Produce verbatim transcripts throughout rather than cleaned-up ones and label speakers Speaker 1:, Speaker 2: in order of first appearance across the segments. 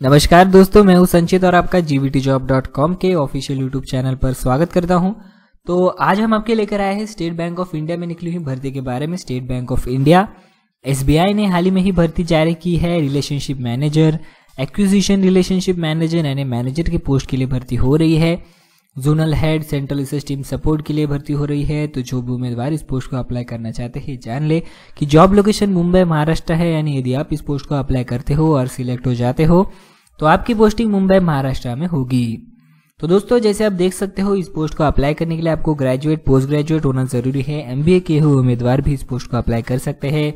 Speaker 1: नमस्कार दोस्तों, मैं हूं संचित और आपका G V T job dot com के ऑफिशियल यूट्यूब चैनल पर स्वागत करता हूं। तो आज हम आपके लेकर आए हैं स्टेट बैंक ऑफ इंडिया में निकली हुई भर्ती के बारे में। State bank of India S B I ने हाल ही में ही भर्ती जारी की है। Relationship manager, acquisition relationship manager यानी मैनेजर की पोस्ट के लिए भर्ती हो रही है। Zonal head, central system support के लिए भर्ती हो रही है। तो जो भी उम्मीदवार इस पोस्ट को अप्लाई करना चाहते हैं जान ले कि जॉब लोकेशन मुंबई महाराष्ट्र है। यानी यदि आप इस पोस्ट को अप्लाई करते हो और सिलेक्ट हो जाते हो तो आपकी पोस्टिंग मुंबई महाराष्ट्र में होगी। तो दोस्तों, जैसे आप देख सकते हो, इस पोस्ट को अप्लाई करने के लिए आपको ग्रेजुएट, पोस्ट ग्रेजुएट होना जरूरी है। एम बी ए किए हुए उम्मीदवार भी इस पोस्ट को अप्लाई कर सकते हैं।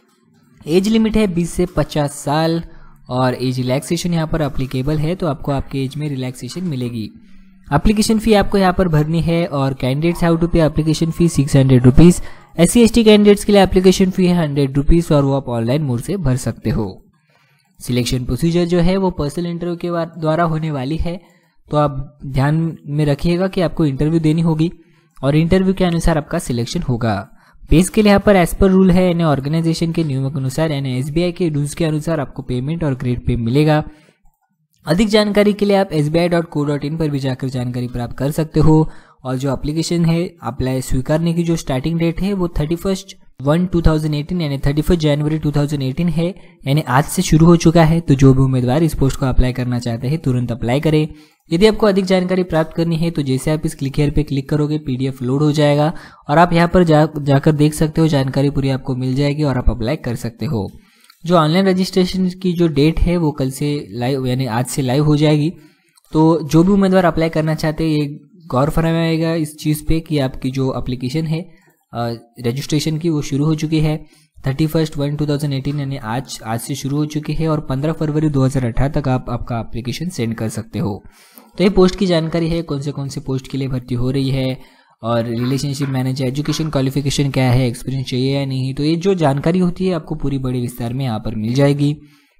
Speaker 1: एज लिमिट है बीस से पचास साल और एज रिलैक्सेशन यहाँ पर अप्लीकेबल है, तो आपको आपके एज में रिलैक्सेशन मिलेगी। एप्लीकेशन फी आपको यहाँ पर भरनी है और candidates have to pay application fee six hundred rupees. S C S T candidates के लिए एप्लीकेशन फी है हंड्रेड रुपीज और वो आप ऑनलाइन मोड से भर सकते हो। सिलेक्शन प्रोसीजर जो है वो पर्सनल इंटरव्यू के द्वारा होने वाली है, तो आप ध्यान में रखिएगा कि आपको इंटरव्यू देनी होगी और इंटरव्यू के अनुसार आपका सिलेक्शन होगा। पे स्केल यहाँ पर एज पर रूल है, यानी ऑर्गेनाइजेशन के नियमों के अनुसार, यानी एस बी आई के रूल्स के अनुसार आपको पेमेंट और ग्रेड पे मिलेगा। अधिक जानकारी के लिए आप S B I dot co dot in पर भी जाकर जानकारी प्राप्त कर सकते हो। और जो एप्लीकेशन है अप्लाई स्वीकारने की जो स्टार्टिंग डेट है वो thirty first one two thousand eighteen यानी थर्टी फर्स्ट जनवरी टू थाउजेंड एटीन है, यानी आज से शुरू हो चुका है। तो जो भी उम्मीदवार इस पोस्ट को अप्लाई करना चाहते हैं तुरंत अप्लाई करें। यदि आपको अधिक जानकारी प्राप्त करनी है तो जैसे आप इस क्लिक हियर पे क्लिक करोगे पीडीएफ लोड हो जाएगा और आप यहाँ पर जा, जाकर देख सकते हो, जानकारी पूरी आपको मिल जाएगी और आप अप्लाई कर सकते हो। जो ऑनलाइन रजिस्ट्रेशन की जो डेट है वो कल से लाइव यानी आज से लाइव हो जाएगी। तो जो भी उम्मीदवार अप्लाई करना चाहते हैं ये गौर फरमाएगा इस चीज़ पे कि आपकी जो एप्लीकेशन है रजिस्ट्रेशन की वो शुरू हो चुकी है। Thirty first one two thousand eighteen यानी आज आज से शुरू हो चुकी है और पंद्रह फरवरी दो हज़ार अठारह तक आप आपका एप्लीकेशन सेंड कर सकते हो। तो ये पोस्ट की जानकारी है, कौन से कौन से पोस्ट के लिए भर्ती हो रही है और रिलेशनशिप मैनेजर, एजुकेशन क्वालिफिकेशन क्या है, एक्सपीरियंस चाहिए या नहीं। तो ये जो जानकारी होती है आपको पूरी बड़े विस्तार में यहाँ पर मिल जाएगी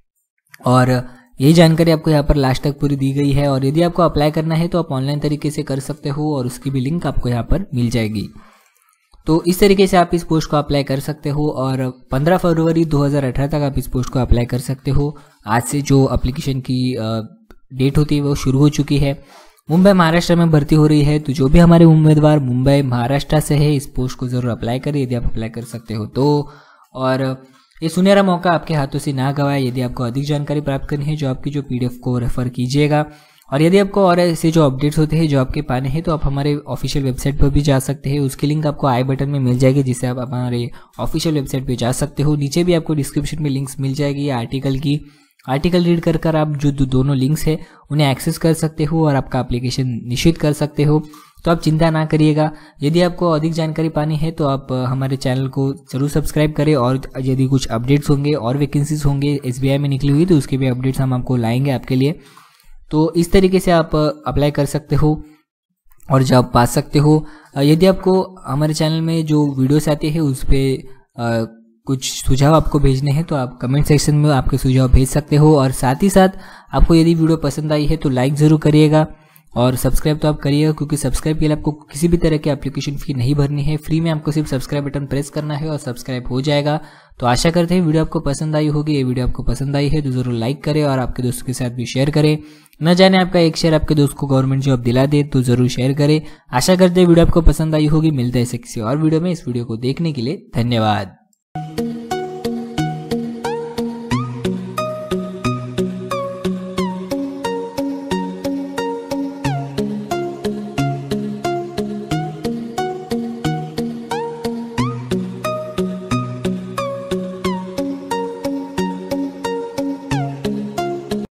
Speaker 1: और यही जानकारी आपको यहाँ पर लास्ट तक पूरी दी गई है। और यदि आपको अप्लाई करना है तो आप ऑनलाइन तरीके से कर सकते हो और उसकी भी लिंक आपको यहाँ पर मिल जाएगी। तो इस तरीके से आप इस पोस्ट को अप्लाई कर सकते हो और पंद्रह फरवरी दो हज़ार अठारह तक आप इस पोस्ट को अप्लाई कर सकते हो। आज से जो एप्लीकेशन की डेट होती है वो शुरू हो चुकी है। मुंबई महाराष्ट्र में भर्ती हो रही है, तो जो भी हमारे उम्मीदवार मुंबई महाराष्ट्र से है इस पोस्ट को जरूर अप्लाई करें यदि आप अप्लाई कर सकते हो तो। और ये सुनहरा मौका आपके हाथों से ना गवाए। यदि आपको अधिक जानकारी प्राप्त करनी है जो आपकी जो पीडीएफ को रेफर कीजिएगा। और यदि आपको और ऐसे जो अपडेट्स होते हैं जो आपके पाने हैं तो आप हमारे ऑफिशियल वेबसाइट पर भी जा सकते हैं। उसकी लिंक आपको आई बटन में मिल जाएगी, जिससे आप हमारे ऑफिशियल वेबसाइट पे जा सकते हो। नीचे भी आपको डिस्क्रिप्शन में लिंक्स मिल जाएगी आर्टिकल की। आर्टिकल रीड कर कर आप जो दोनों लिंक्स है उन्हें एक्सेस कर सकते हो और आपका एप्लीकेशन निश्चित कर सकते हो। तो आप चिंता ना करिएगा। यदि आपको अधिक जानकारी पानी है तो आप हमारे चैनल को जरूर सब्सक्राइब करें और यदि कुछ अपडेट्स होंगे और वैकेंसीज होंगे एस बी आई में निकली हुई तो उसके भी अपडेट्स हम आपको लाएंगे आपके लिए। तो इस तरीके से आप अप्लाई कर सकते हो और जॉब पा सकते हो। यदि आपको हमारे चैनल में जो वीडियोस आते हैं उस पर कुछ सुझाव आपको भेजने हैं तो आप कमेंट सेक्शन में आपके सुझाव भेज सकते हो। और साथ ही साथ आपको यदि वीडियो पसंद आई है तो लाइक ज़रूर करिएगा और सब्सक्राइब तो आप करिएगा, क्योंकि सब्सक्राइब के लिए आपको किसी भी तरह की एप्लीकेशन फी नहीं भरनी है। फ्री में आपको सिर्फ सब्सक्राइब बटन प्रेस करना है और सब्सक्राइब हो जाएगा। तो आशा करते हैं वीडियो आपको पसंद आई होगी। ये वीडियो आपको पसंद आई है तो जरूर लाइक करें और आपके दोस्तों के साथ भी शेयर करें। न जाने आपका एक शेयर आपके दोस्त को गवर्नमेंट जॉब दिला दे, तो जरूर शेयर करें। आशा करते हैं वीडियो आपको पसंद आई होगी। मिलते हैं ऐसे किसी और वीडियो में। इस वीडियो को देखने के लिए धन्यवाद।